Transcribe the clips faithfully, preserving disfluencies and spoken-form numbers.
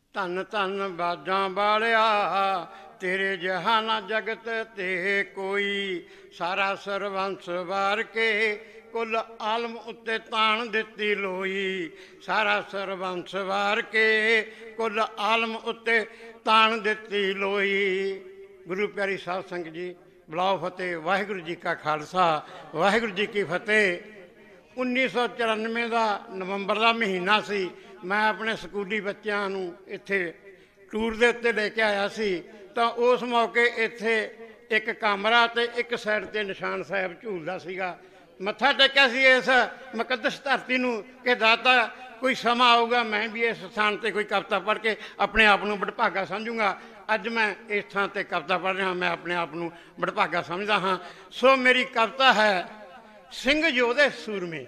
ਧੰਨ ਧੰਨ ਬਾਜਾਂ ਵਾਲਿਆ ਤੇਰੇ ਜਹਾਨਾ ਜਗਤ ਤੇ ਕੋਈ। ਸਾਰਾ ਸਰਵੰਸ ਵਾਰ ਕੇ ਕੁੱਲ ਆਲਮ ਉੱਤੇ ਤਾਣ ਦਿੱਤੀ ਲੋਈ। ਸਾਰਾ ਸਰਵੰਸ ਵਾਰ ਕੇ ਕੁੱਲ ਆਲਮ ਉੱਤੇ ਤਾਣ ਦਿੱਤੀ ਲੋਈ। ਗੁਰੂ ਪਿਆਰੀ ਸਾਧ ਸੰਗਤ ਜੀ, ਬੁਲਾਓ ਫਤਿਹ। ਵਾਹਿਗੁਰੂ ਜੀ ਕਾ ਖਾਲਸਾ, ਵਾਹਿਗੁਰੂ ਜੀ ਕੀ ਫਤਿਹ। ਉੱਨੀ ਸੌ ਚੁਰਾਨਵੇਂ ਦਾ ਨਵੰਬਰ ਦਾ ਮਹੀਨਾ ਸੀ। ਮੈਂ ਆਪਣੇ ਸਕੂਲੀ ਬੱਚਿਆਂ ਨੂੰ ਇੱਥੇ ਟੂਰ ਦੇ ਉੱਤੇ ਲੈ ਕੇ ਆਇਆ ਸੀ। ਤਾਂ ਉਸ ਮੌਕੇ ਇੱਥੇ ਇੱਕ ਕਮਰਾ ਅਤੇ ਇੱਕ ਸਾਈਡ 'ਤੇ ਨਿਸ਼ਾਨ ਸਾਹਿਬ ਝੂਲਦਾ ਸੀਗਾ। ਮੱਥਾ ਟੇਕਿਆ ਸੀ ਇਸ ਮੁਕੱਦਸ ਧਰਤੀ ਨੂੰ ਕਿ ਦਾਤਾ ਕੋਈ ਸਮਾਂ ਆਊਗਾ ਮੈਂ ਵੀ ਇਸ ਸਥਾਨ 'ਤੇ ਕੋਈ ਕਵਿਤਾ ਪੜ੍ਹ ਕੇ ਆਪਣੇ ਆਪ ਨੂੰ ਵਡਭਾਗਾ ਸਮਝੂੰਗਾ। ਅੱਜ ਮੈਂ ਇਸ ਥਾਂ 'ਤੇ ਕਵਿਤਾ ਪੜ੍ਹ ਰਿਹਾ, ਮੈਂ ਆਪਣੇ ਆਪ ਨੂੰ ਵਡਭਾਗਾ ਸਮਝਦਾ ਹਾਂ। ਸੋ ਮੇਰੀ ਕਵਿਤਾ ਹੈ ਸਿੰਘ ਯੋਧੇ ਸੂਰਮੇ।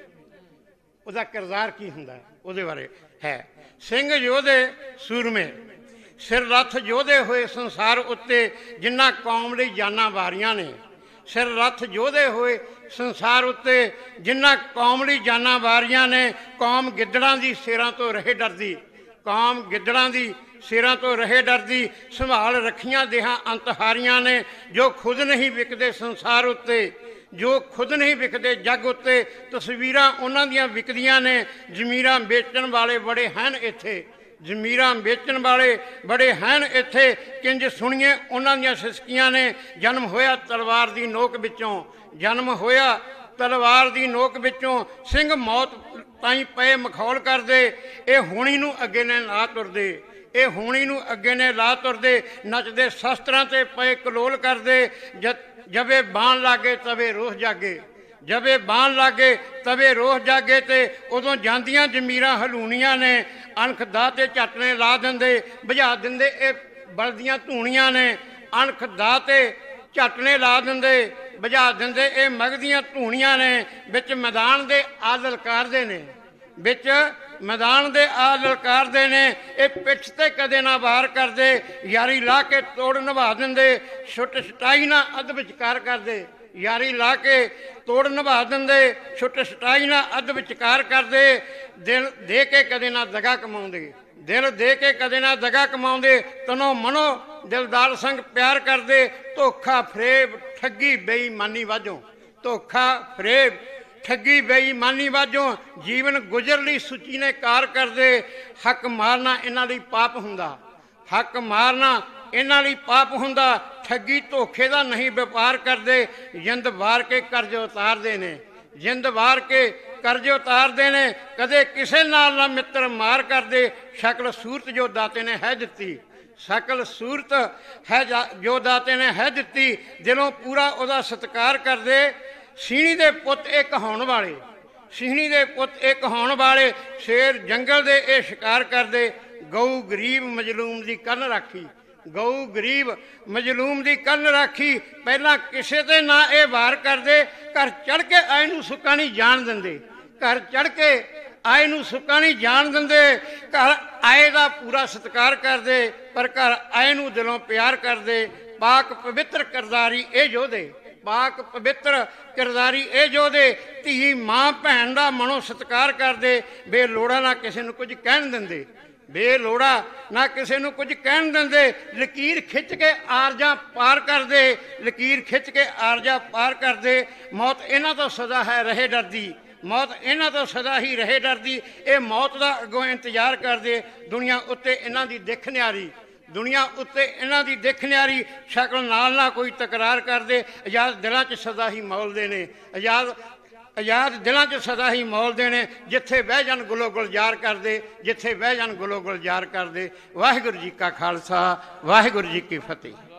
ਉਹਦਾ ਕਿਰਦਾਰ ਕੀ ਹੁੰਦਾ ਉਹਦੇ ਬਾਰੇ ਹੈ। ਸਿੰਘ ਯੋਧੇ ਸੂਰਮੇ, ਸਿਰ ਰੱਥ ਯੋਧੇ ਹੋਏ ਸੰਸਾਰ ਉੱਤੇ ਜਿਨ੍ਹਾਂ ਕੌਮ ਲਈ ਜਾਨਾਂ ਵਾਰੀਆਂ ਨੇ। ਸਿਰ ਰੱਥ ਯੋਧੇ ਹੋਏ ਸੰਸਾਰ ਉੱਤੇ ਜਿਨ੍ਹਾਂ ਕੌਮ ਲਈ ਜਾਨਾਂ ਵਾਰੀਆਂ ਨੇ। ਕੌਮ ਗਿੱਦੜਾਂ ਦੀ ਸਿਰਾਂ ਤੋਂ ਰਹੇ ਡਰਦੀ, ਕੌਮ ਗਿੱਦੜਾਂ ਦੀ ਸਿਰਾਂ ਤੋਂ ਰਹੇ ਡਰਦੀ। ਸੰਭਾਲ ਰੱਖੀਆਂ ਦੇਹਾਂ ਅੰਤਹਾਰੀਆਂ ਨੇ ਜੋ ਖੁਦ ਨਹੀਂ ਵਿਕਦੇ ਸੰਸਾਰ ਉੱਤੇ, ਜੋ ਖੁਦ ਨਹੀਂ ਵਿਕਦੇ ਜੱਗ ਉੱਤੇ। ਤਸਵੀਰਾਂ ਉਹਨਾਂ ਦੀਆਂ ਵਿਕਦੀਆਂ ਨੇ। ਜ਼ਮੀਰਾਂ ਵੇਚਣ ਵਾਲੇ ਬੜੇ ਹਨ ਇੱਥੇ, ਜ਼ਮੀਰਾਂ ਵੇਚਣ ਵਾਲੇ ਬੜੇ ਹਨ ਇੱਥੇ। ਕਿੰਜ ਸੁਣੀਏ ਉਹਨਾਂ ਦੀਆਂ ਸਿਸਕੀਆਂ ਨੇ। ਜਨਮ ਹੋਇਆ ਤਲਵਾਰ ਦੀ ਨੋਕ ਵਿੱਚੋਂ, ਜਨਮ ਹੋਇਆ ਤਲਵਾਰ ਦੀ ਨੋਕ ਵਿੱਚੋਂ। ਸਿੰਘ ਮੌਤ ਤਾਈਂ ਪਏ ਮਖੌਲ ਕਰਦੇ। ਇਹ ਹੋਣੀ ਨੂੰ ਅੱਗੇ ਨੇ ਲਾ ਤੁਰਦੇ, ਇਹ ਹੋਣੀ ਨੂੰ ਅੱਗੇ ਨੇ ਲਾ ਤੁਰਦੇ। ਨੱਚਦੇ ਸ਼ਸਤਰਾਂ 'ਤੇ ਪਏ ਕਲੋਲ ਕਰਦੇ। ਜ ਜਵੇ ਬਾਣ ਲਾਗੇ ਤਵੇ ਰੋਹ ਜਾਗੇ, ਜਵੇ ਬਾਣ ਲਾਗੇ ਤਵੇ ਰੋਹ ਜਾਗੇ। ਤੇ ਉਦੋਂ ਜਾਂਦੀਆਂ ਜ਼ਮੀਰਾਂ ਹਲੂਣੀਆਂ ਨੇ। ਅਣਖ ਦਾ ਤੇ ਝੱਟ ਨੇ ਲਾ ਦਿੰਦੇ, ਬੁਝਾ ਦਿੰਦੇ ਇਹ ਬਲਦੀਆਂ ਧੂਣੀਆਂ ਨੇ। ਅਣਖ ਦਾ ਤੇ ਝੱਟ ਨੇ ਲਾ ਦਿੰਦੇ, ਬੁਝਾ ਦਿੰਦੇ ਇਹ ਮਗਦੀਆਂ ਧੂਣੀਆਂ ਨੇ। ਵਿੱਚ ਮੈਦਾਨ ਦੇ ਆ ਲਲਕਾਰਦੇ ਨੇ, ਵਿੱਚ ਮੈਦਾਨ ਦੇ ਆ ਲਲਕਾਰਦੇ ਨੇ। ਇਹ ਪਿੱਛ 'ਤੇ ਕਦੇ ਨਾ ਵਾਰ ਕਰਦੇ, ਯਾਰੀ ਲਾ ਕੇ ਤੋੜ ਨਿਭਾ ਦਿੰਦੇ। ਛੁੱਟ ਛਟਾਈ ਨਾ ਅੱਧ ਵਿਚਕਾਰ ਕਰਦੇ, ਯਾਰੀ ਲਾ ਕੇ ਤੋੜ ਨਿਭਾ ਦਿੰਦੇ। ਛੁੱਟ ਛਟਾਈ ਨਾ ਅੱਧ ਵਿਚਕਾਰ ਕਰਦੇ। ਦਿਲ ਦੇ ਕੇ ਕਦੇ ਨਾ ਦਗਾ ਕਮਾਉਂਦੇ, ਦਿਲ ਦੇ ਕੇ ਕਦੇ ਨਾ ਦਗਾ ਕਮਾਉਂਦੇ। ਤਨੋ ਮਨੋ ਦਿਲਦਾਰ ਸੰਗ ਪਿਆਰ ਕਰਦੇ। ਧੋਖਾ ਫਰੇਬ ਠੱਗੀ ਬੇਈਮਾਨੀ ਵਾਜੋਂ, ਧੋਖਾ ਫਰੇਬ ਠੱਗੀ ਬੇਈਮਾਨੀ ਵਾਜੋਂ। ਜੀਵਨ ਗੁਜ਼ਰ ਲਈ ਸੁੱਚੀ ਨੇ ਕਾਰ ਕਰਦੇ। ਹੱਕ ਮਾਰਨਾ ਇਹਨਾਂ ਲਈ ਪਾਪ ਹੁੰਦਾ, ਹੱਕ ਮਾਰਨਾ ਇਹਨਾਂ ਲਈ ਪਾਪ ਹੁੰਦਾ। ਠੱਗੀ ਧੋਖੇ ਦਾ ਨਹੀਂ ਵਪਾਰ ਕਰਦੇ। ਜਿੰਦ ਵਾਰ ਕੇ ਕਰਜ਼ ਉਤਾਰਦੇ ਨੇ, ਜਿੰਦ ਵਾਰ ਕੇ ਕਰਜ਼ ਉਤਾਰਦੇ ਨੇ। ਕਦੇ ਕਿਸੇ ਨਾਲ ਨਾ ਮਿੱਤਰ ਮਾਰ ਕਰਦੇ। ਸ਼ਕਲ ਸੂਰਤ ਜੋ ਦਾਤੇ ਨੇ ਹੈ ਦਿੱਤੀ, ਸ਼ਕਲ ਸੂਰਤ ਹੈ ਜੋ ਦਾਤੇ ਨੇ ਹੈ ਦਿੱਤੀ। ਦਿਲੋਂ ਪੂਰਾ ਉਹਦਾ ਸਤਿਕਾਰ ਕਰਦੇ। ਸੀਣੀ ਦੇ ਪੁੱਤ ਇਹ ਕਹਾਉਣ ਵਾਲੇ, ਸੀਣੀ ਦੇ ਪੁੱਤ ਇਹ ਕਹਾਉਣ ਵਾਲੇ। ਸ਼ੇਰ ਜੰਗਲ ਦੇ ਇਹ ਸ਼ਿਕਾਰ ਕਰਦੇ। ਗਊ ਗਰੀਬ ਮਜਲੂਮ ਦੀ ਕੰਨ ਰਾਖੀ, ਗਊ ਗਰੀਬ ਮਜਲੂਮ ਦੀ ਕੰਨ ਰਾਖੀ। ਪਹਿਲਾਂ ਕਿਸੇ ਤੇ ਨਾ ਇਹ ਵਾਰ ਕਰਦੇ। ਘਰ ਚੜ੍ਹ ਕੇ ਆਏ ਨੂੰ ਸੁੱਕਾ ਨਹੀਂ ਜਾਣ ਦਿੰਦੇ, ਘਰ ਚੜ੍ਹ ਕੇ ਆਏ ਨੂੰ ਸੁੱਕਾ ਨਹੀਂ ਜਾਣ ਦਿੰਦੇ। ਘਰ ਆਏ ਦਾ ਪੂਰਾ ਸਤਿਕਾਰ ਕਰਦੇ, ਪਰ ਘਰ ਆਏ ਨੂੰ ਦਿਲੋਂ ਪਿਆਰ ਕਰਦੇ। ਪਾਕ ਪਵਿੱਤਰ ਕਿਰਦਾਰੀ ਇਹ ਯੋਧੇ, ਪਾਕ ਪਵਿੱਤਰ ਕਿਰਦਾਰੀ ਇਹ ਯੋਧੇ। ਧੀ ਮਾਂ ਭੈਣ ਦਾ ਮਨੋਂ ਸਤਿਕਾਰ ਕਰਦੇ। ਬੇਲੋੜਾ ਨਾ ਕਿਸੇ ਨੂੰ ਕੁਝ ਕਹਿਣ ਦਿੰਦੇ, ਬੇਲੋੜਾ ਨਾ ਕਿਸੇ ਨੂੰ ਕੁਝ ਕਹਿਣ ਦਿੰਦੇ। ਲਕੀਰ ਖਿੱਚ ਕੇ ਆਰਜਾਂ ਪਾਰ ਕਰਦੇ, ਲਕੀਰ ਖਿੱਚ ਕੇ ਆਰਜਾਂ ਪਾਰ ਕਰਦੇ। ਮੌਤ ਇਹਨਾਂ ਤੋਂ ਸਦਾ ਹੈ ਰਹੇ ਡਰਦੀ, ਮੌਤ ਇਹਨਾਂ ਤੋਂ ਸਦਾ ਹੀ ਰਹੇ ਡਰਦੀ। ਇਹ ਮੌਤ ਦਾ ਅੱਗੋਂ ਇੰਤਜ਼ਾਰ ਕਰਦੇ। ਦੁਨੀਆ ਉੱਤੇ ਇਹਨਾਂ ਦੀ ਦਿੱਖ ਨਿਆਰੀ, ਦੁਨੀਆ ਉੱਤੇ ਇਹਨਾਂ ਦੀ ਦਿੱਖ ਨਿਆਰੀ। ਸ਼ਕਲ ਨਾਲ ਨਾ ਕੋਈ ਤਕਰਾਰ ਕਰਦੇ। ਆਜ਼ਾਦ ਦਿਲਾਂ 'ਚ ਸਦਾ ਹੀ ਮੌਲਦੇ ਨੇ, ਆਜ਼ਾਦ ਆਜ਼ਾਦ ਦਿਲਾਂ 'ਚ ਸਦਾ ਹੀ ਮੌਲਦੇ ਨੇ। ਜਿੱਥੇ ਬਹਿ ਜਾਣ ਗੁਲੋ ਗੁਲਜ਼ਾਰ ਕਰਦੇ, ਜਿੱਥੇ ਬਹਿ ਜਾਣ ਗੁਲੋ ਗੁਲਜ਼ਾਰ ਕਰਦੇ। ਵਾਹਿਗੁਰੂ ਜੀ ਕਾ ਖਾਲਸਾ, ਵਾਹਿਗੁਰੂ ਜੀ ਕੀ ਫਤਿਹ।